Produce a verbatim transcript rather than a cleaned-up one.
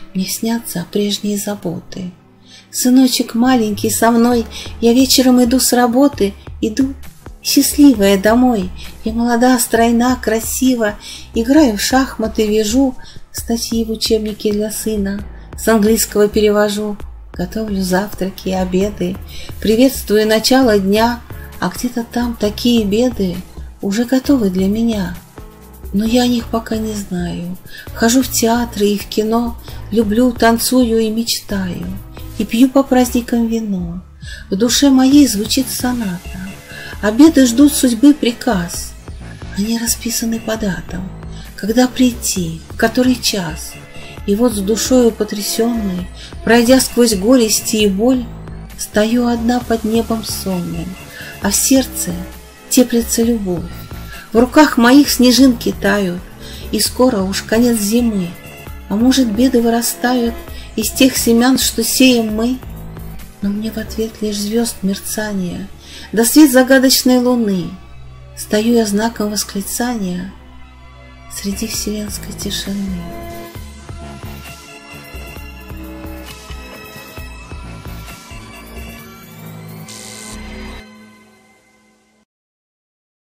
Мне снятся прежние заботы. Сыночек маленький со мной, я вечером иду с работы, иду счастливая домой. Я молода, стройна, красива, играю в шахматы, вяжу статьи в учебнике для сына, с английского перевожу, готовлю завтраки и обеды, приветствую начало дня, а где-то там такие беды уже готовы для меня. Но я о них пока не знаю. Хожу в театры и в кино, люблю, танцую и мечтаю, и пью по праздникам вино. В душе моей звучит соната, обеды ждут судьбы приказ. Они расписаны по датам, когда прийти, в который час. И вот с душою потрясенной, пройдя сквозь горести и боль, стою одна под небом сонным, а в сердце теплится любовь. В руках моих снежинки тают, и скоро уж конец зимы. А может, беды вырастают из тех семян, что сеем мы? Но мне в ответ лишь звезд мерцание, да свет загадочной луны. Стою я знаком восклицания среди вселенской тишины.